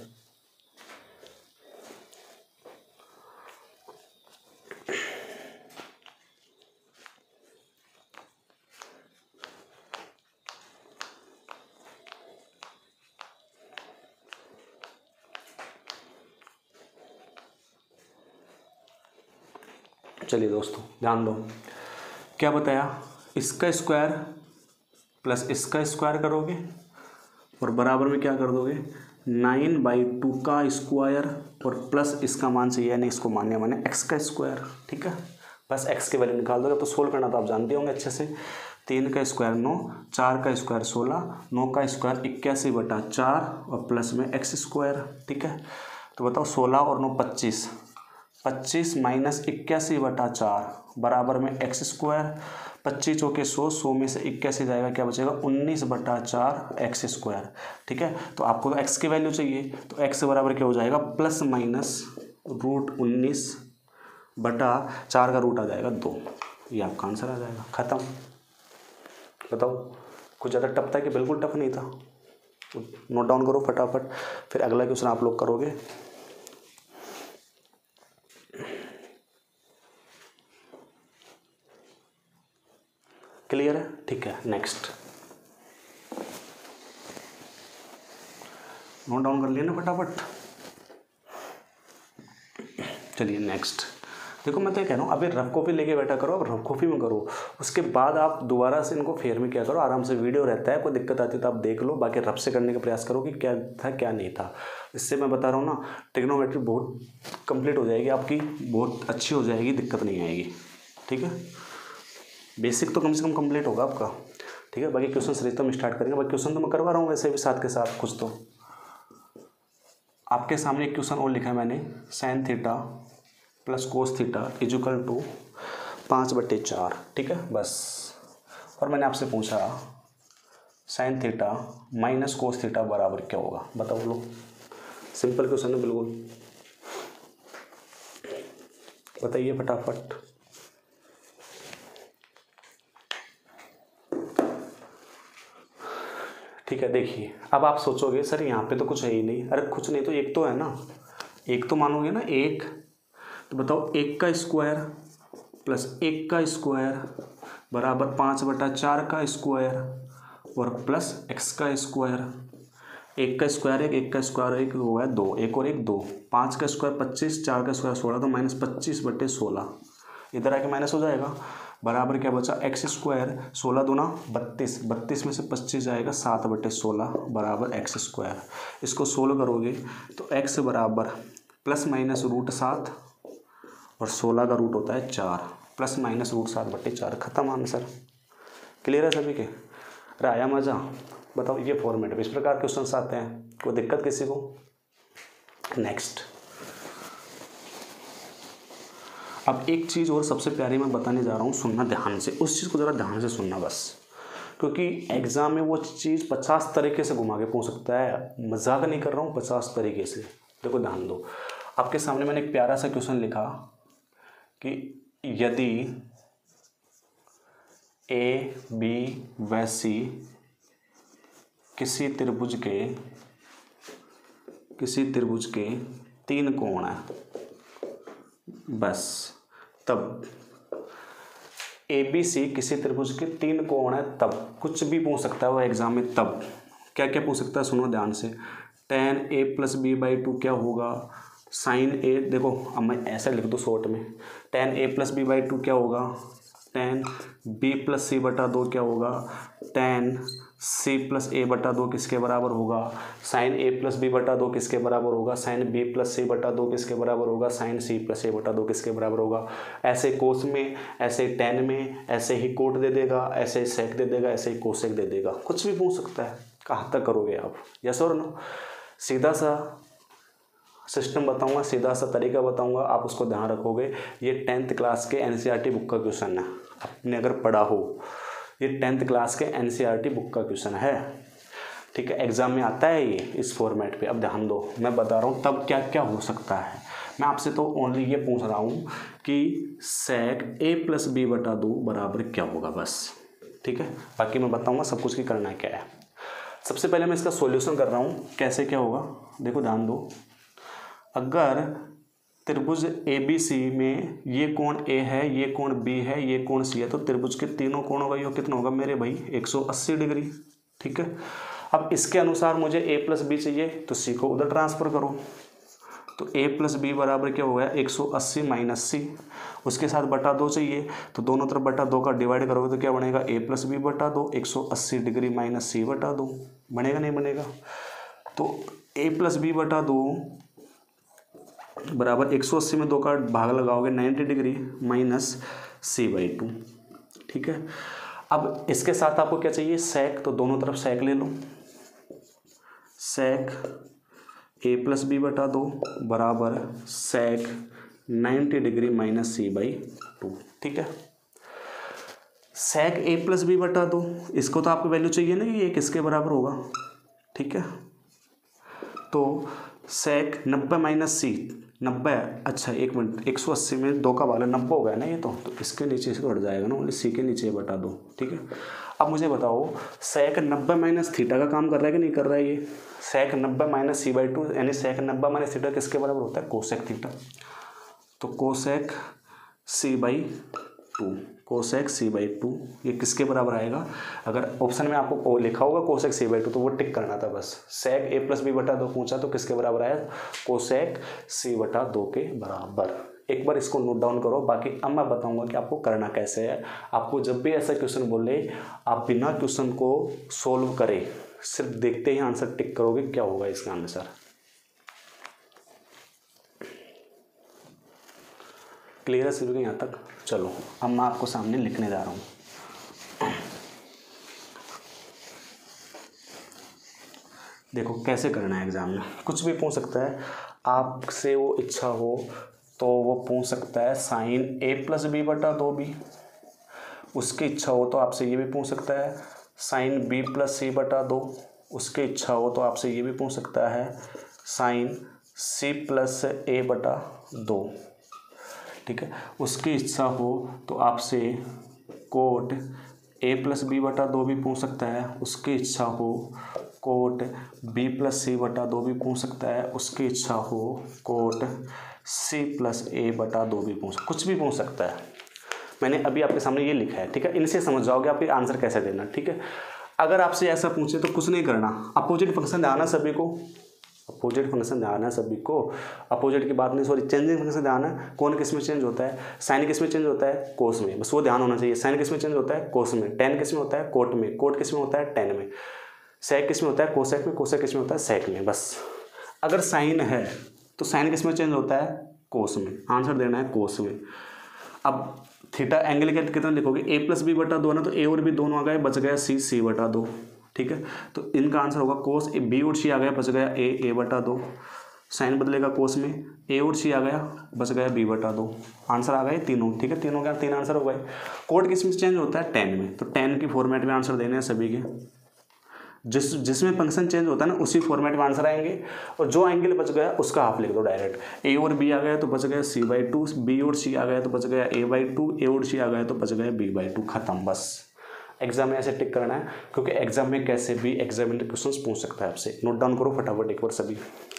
चलिए दोस्तों ध्यान दो, क्या बताया, इसका स्क्वायर प्लस इसका स्क्वायर करोगे और बराबर में क्या कर दोगे नाइन बाई टू का स्क्वायर और प्लस इसका मान चाहिए यानी इसको मानने माने एक्स का स्क्वायर। ठीक है, बस एक्स की वैल्यू निकाल दोगे। तो सोल्व करना तो आप जानते होंगे अच्छे से। तीन का स्क्वायर नौ, चार का स्क्वायर सोलह, नौ का स्क्वायर इक्यासी बटा चार और प्लस में एक्स स्क्वायर। ठीक है, तो बताओ सोलह और नौ पच्चीस, पच्चीस माइनस इक्यासी बटा चार बराबर में एक्स स्क्वायर, पच्चीस चौके सौ, सौ में से इक्यासी जाएगा क्या बचेगा उन्नीस बटा चार एक्स स्क्वायर। ठीक है, तो आपको तो एक्स की वैल्यू चाहिए, तो एक्स बराबर क्या हो जाएगा प्लस माइनस रूट उन्नीस बटा चार का रूट आ जाएगा दो, ये आपका आंसर आ जाएगा। खत्म। बताओ कुछ ज़्यादा टफ था कि बिल्कुल टफ नहीं था? नोट डाउन करो फटाफट, फिर अगला क्वेश्चन आप लोग करोगे। क्लियर है? ठीक है, नेक्स्ट नोट डाउन कर लिया ना फटाफट। चलिए नेक्स्ट देखो, मैं तो कह रहा हूँ अभी रफ कॉपी लेके बैठा करो, अब रफ कॉपी में करो, उसके बाद आप दोबारा से इनको फेयर में क्या करो, आराम से वीडियो रहता है, कोई दिक्कत आती है तो आप देख लो, बाकी रफ से करने का प्रयास करो कि क्या था क्या नहीं था। इससे मैं बता रहा हूँ ना, ट्रिग्नोमेट्री बहुत कंप्लीट हो जाएगी आपकी, बहुत अच्छी हो जाएगी, दिक्कत नहीं आएगी। ठीक है, बेसिक तो कम से कम कंप्लीट होगा आपका। ठीक है, बाकी क्वेश्चन सीरीज तो हम स्टार्ट करेंगे, बाकी क्वेश्चन तो मैं करवा रहा हूँ वैसे भी साथ के साथ कुछ। तो आपके सामने एक क्वेश्चन और लिखा है मैंने, sine theta plus cos theta equal to पाँच बटे चार, ठीक है बस। और मैंने आपसे पूछा sine theta minus cos theta बराबर क्या होगा, बताओ लो। सिंपल क्वेश्चन है बिल्कुल, बताइए फटाफट। ठीक है, देखिए अब आप सोचोगे सर यहाँ पे तो कुछ है ही नहीं। अरे कुछ नहीं तो एक तो है ना, एक तो मानोगे ना एक, तो बताओ एक का स्क्वायर प्लस एक का स्क्वायर बराबर पाँच बटा चार का स्क्वायर और प्लस एक्स का स्क्वायर। एक का स्क्वायर एक, एक का स्क्वायर एक हुआ है दो, एक और एक दो, पाँच का स्क्वायर पच्चीस, चार का स्क्वायर सोलह, तो माइनस पच्चीस बटे सोलह, इधर आके माइनस हो जाएगा। बराबर क्या बचा, एक्स स्क्वायर, सोलह दूना बत्तीस, बत्तीस में से पच्चीस जाएगा सात बटे सोलह बराबर एक्स स्क्वायर। इसको सोल्व करोगे तो एक्स बराबर प्लस माइनस रूट सात और सोलह का रूट होता है चार, प्लस माइनस रूट सात बटे चार, खत्म आंसर। क्लियर है सभी के? अरे आया मजा? बताओ, ये फॉर्मेट में इस प्रकार क्वेश्चन आते हैं, कोई दिक्कत किसी को? नेक्स्ट, अब एक चीज़ और सबसे प्यारी मैं बताने जा रहा हूँ, सुनना ध्यान से, उस चीज़ को ज़रा ध्यान से सुनना बस, क्योंकि एग्ज़ाम में वो चीज़ पचास तरीके से घुमा के पूछ सकता है, मजाक नहीं कर रहा हूँ, पचास तरीके से। देखो ध्यान दो, आपके सामने मैंने एक प्यारा सा क्वेश्चन लिखा कि यदि ए बी व सी किसी त्रिभुज के किसी त्रिभुज के तीन कोण है, बस तब ए बी सी किसी त्रिभुज के तीन कोण है, तब कुछ भी पूछ सकता है वो एग्जाम में। तब क्या क्या पूछ सकता है, सुनो ध्यान से। Tan a plus b by two क्या होगा, साइन ए, देखो अब मैं ऐसा लिख दूँ शॉर्ट में, tan a plus b by two क्या होगा, टेन बी प्लस सी बटा दो क्या होगा, टेन सी प्लस ए बटा दो किसके बराबर होगा, साइन ए प्लस बी बटा दो किसके बराबर होगा, साइन बी प्लस सी बटा दो किसके बराबर होगा, साइन सी प्लस ए बटा दो किसके बराबर होगा। ऐसे कोस में, ऐसे टेन में, ऐसे ही कोट दे देगा, ऐसे सेक दे देगा, ऐसे ही कोसेक दे देगा, कुछ भी पूछ सकता है। कहाँ तक करोगे आप, यस और नो? सीधा सा सिस्टम बताऊंगा, सीधा सा तरीका बताऊंगा, आप उसको ध्यान रखोगे। ये टेंथ क्लास के एनसीईआरटी बुक का क्वेश्चन है, आपने अगर पढ़ा हो, ये टेंथ क्लास के एनसीईआरटी बुक का क्वेश्चन है, ठीक है, एग्जाम में आता है ये इस फॉर्मेट पे। अब ध्यान दो, मैं बता रहा हूँ तब क्या क्या हो सकता है। मैं आपसे तो ओनली ये पूछ रहा हूँ कि सेक ए प्लस बी बटा दो बराबर क्या होगा, बस, ठीक है। बाकी मैं बताऊँगा सब कुछ की करना क्या है। सबसे पहले मैं इसका सॉल्यूशन कर रहा हूँ, कैसे क्या होगा, देखो ध्यान दो। अगर त्रिभुज ए बी सी में ये कोण ए है, ये कोण बी है, ये कोण सी है, तो त्रिभुज के तीनों कोणों का योग कितना होगा मेरे भाई, एक सौ अस्सी डिग्री, ठीक है। अब इसके अनुसार मुझे ए प्लस बी चाहिए, तो सी को उधर ट्रांसफर करो, तो ए प्लस बी बराबर क्या होगा, एक सौ अस्सी माइनस सी। उसके साथ बटा दो चाहिए, तो दोनों तरफ बटा दो का डिवाइड करोगे तो क्या बनेगा, ए प्लस बी बटा दो, एक सौ अस्सी डिग्री माइनस सी बटा दो, बनेगा नहीं बनेगा? तो ए प्लस बी बटा दो बराबर एक सौ अस्सी में दो का भाग लगाओगे नब्बे degree minus c by two, ठीक है। अब इसके साथ आपको क्या चाहिए, सेक, तो दोनों तरफ सेक ले लो, सेक ए प्लस बी बटा दो बराबर सेक नब्बे degree minus c by two, ठीक है। सेक ए प्लस बी बटा दो, इसको तो आपको वैल्यू चाहिए ना कि ये किसके बराबर होगा, ठीक है। तो सेक नब्बे माइनस सी, नब्बे, अच्छा एक मिनट, एक सौ अस्सी में दो का वाला नब्बे हो गया ना ये, तो, तो इसके नीचे से हट जाएगा ना, ओनली सी के नीचे बटा दो, ठीक है। अब मुझे बताओ सेक नब्बे माइनस थीटा का काम कर रहा है कि नहीं कर रहा है? ये सेक नब्बे माइनस सी बाई टू, यानी सेक नब्बे माइनस थीटा किसके बराबर होता है, कोसेक थीटा। तो cosec c by two, cosec c by two ये किसके बराबर आएगा? अगर ऑप्शन में आपको लिखा होगा कोसेक सी बाई टू तो वो टिक करना था बस। सेक ए प्लस बी बटा दो पूछा तो किसके बराबर आया, कोसेक सी बटा दो के बराबर। एक बार इसको नोट डाउन करो, बाकी अब मैं बताऊंगा कि आपको करना कैसे है। आपको जब भी ऐसा क्वेश्चन बोले, आप बिना क्वेश्चन को सोल्व करे सिर्फ देखते ही आंसर टिक करोगे, क्या होगा इसका आंसर। क्लियर है शुरू के यहाँ तक? चलो अब मैं आपको सामने लिखने जा रहा हूँ। देखो कैसे करना है, एग्जाम में कुछ भी पूछ सकता है, आपसे वो इच्छा हो तो वो पूछ सकता है साइन ए प्लस बी बटा दो बी। उसकी इच्छा हो तो आपसे ये भी पूछ सकता है साइन बी प्लस सी बटा दो। उसकी इच्छा हो तो आपसे ये भी पूछ सकता है साइन सी प्लस ए बटा दो। ठीक है, उसकी इच्छा हो तो आपसे कोट ए प्लस बी बटा दो भी पूछ सकता है। उसकी इच्छा हो कोट बी प्लस सी बटा दो भी पूछ सकता है। उसकी इच्छा हो कोट सी प्लस ए बटा दो भी पूछ कुछ भी पूछ सकता है। मैंने अभी आपके सामने ये लिखा है, ठीक है, इनसे समझ जाओगे आप आंसर कैसे देना। ठीक है, अगर आपसे ऐसा पूछे तो कुछ नहीं करना, अपोजिट फंक्शन ध्यान है सभी को, अपोजिट फंक्शन ध्यान है सभी को, अपोजिट की बात नहीं, सॉरी चेंजिंग फंक्शन ध्यान है। कौन किस में चेंज होता है, साइन किस में चेंज होता है, कोस में, बस वो ध्यान होना चाहिए। साइन किस में चेंज होता है, कोस में। टेन किस में होता है, कोट में। कोट किस में होता है, टेन में। सेक किस में होता है, कोसेक में। कोसेक किस में होता है, सेक में। बस अगर साइन है तो साइन किस में चेंज होता है, कोस में। आंसर देना है कोस में। अब थीटा एंगल के कितना लिखोगे, ए प्लस बी बटा दो ना, तो ए और बी दोनों आ गए, बच गया सी सी बटा दो। ठीक है, तो इनका आंसर होगा कोस ए, बी और सी आ गया, बच गया ए ए बटा दो। साइन बदलेगा कोस में, ए और सी आ गया, बच गया बी बटा दो। आंसर आ गए तीनों। ठीक है, तीनों का तीन आंसर हो गए। कोट किस में चेंज होता है, टेन में, तो टेन की फॉर्मेट में आंसर देने हैं सभी के। जिस जिसमें फंक्शन चेंज होता है ना उसी फॉर्मेट में आंसर आएंगे, और जो एंगल बच गया उसका हाफ लिख दो डायरेक्ट। ए और बी आ गया तो बच गया सी बाई टू, बी और सी आ गया तो बच गया ए बाई टू, ए और सी आ गया तो बच गया बी बाई टू। खत्म, बस। एग्जाम में ऐसे टिक करना है, क्योंकि एग्जाम में कैसे भी एग्जामिनर क्वेश्चंस पूछ सकता है आपसे। नोट डाउन करो फटाफट एक बार सभी।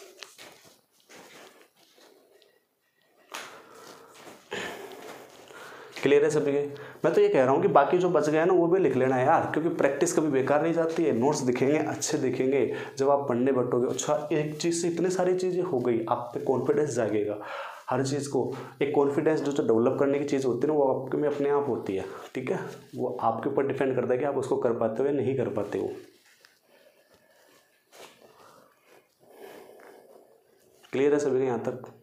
क्लियर है सभी के। मैं तो ये कह रहा हूँ कि बाकी जो बच गया ना वो भी लिख लेना है यार, क्योंकि प्रैक्टिस कभी बेकार नहीं जाती है। नोट्स दिखेंगे अच्छे दिखेंगे जब आप पढ़ने बैठोगे। अच्छा, एक चीज़ से इतनी सारी चीज़ें हो गई, आप पे कॉन्फिडेंस जागेगा। हर चीज़ को एक कॉन्फिडेंस जो जो डेवलप करने की चीज़ होती है ना वो आपके में अपने आप होती है। ठीक है, वो आपके ऊपर डिपेंड करता है कि आप उसको कर पाते हो या नहीं कर पाते हो। क्लियर है सभी यहाँ तक।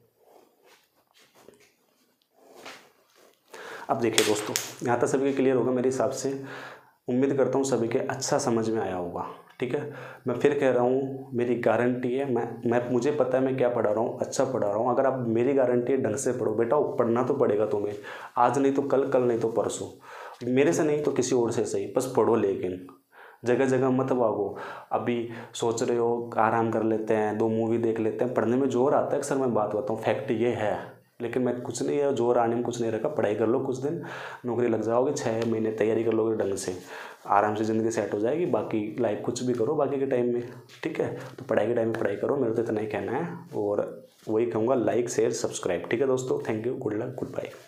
अब देखिए दोस्तों, यहाँ तक सभी के क्लियर होगा मेरे हिसाब से। उम्मीद करता हूँ सभी के अच्छा समझ में आया होगा। ठीक है, मैं फिर कह रहा हूँ, मेरी गारंटी है, मैं मैं मुझे पता है मैं क्या पढ़ा रहा हूँ, अच्छा पढ़ा रहा हूँ। अगर आप, मेरी गारंटी है, ढंग से पढ़ो बेटा, पढ़ना तो पड़ेगा तुम्हें, आज नहीं तो कल, कल नहीं तो परसों, मेरे से नहीं तो किसी और से सही, बस पढ़ो। लेकिन जगह जगह मत भागो। अभी सोच रहे हो आराम कर लेते हैं, दो मूवी देख लेते हैं, पढ़ने में जोर आता है अक्सर। मैं बात बताऊँ, फैक्ट ये है, लेकिन मैं कुछ नहीं है, जोर आने में कुछ नहीं रखा। पढ़ाई कर लो, कुछ दिन नौकरी लग जाओगे, छः महीने तैयारी कर लोगे ढंग से, आराम से ज़िंदगी सेट हो जाएगी। बाकी लाइफ कुछ भी करो बाकी के टाइम में। ठीक है, तो पढ़ाई के टाइम में पढ़ाई करो, मेरे तो इतना ही कहना है। और वही कहूँगा, लाइक शेयर सब्सक्राइब। ठीक है दोस्तों, thank you, good luck, good bye.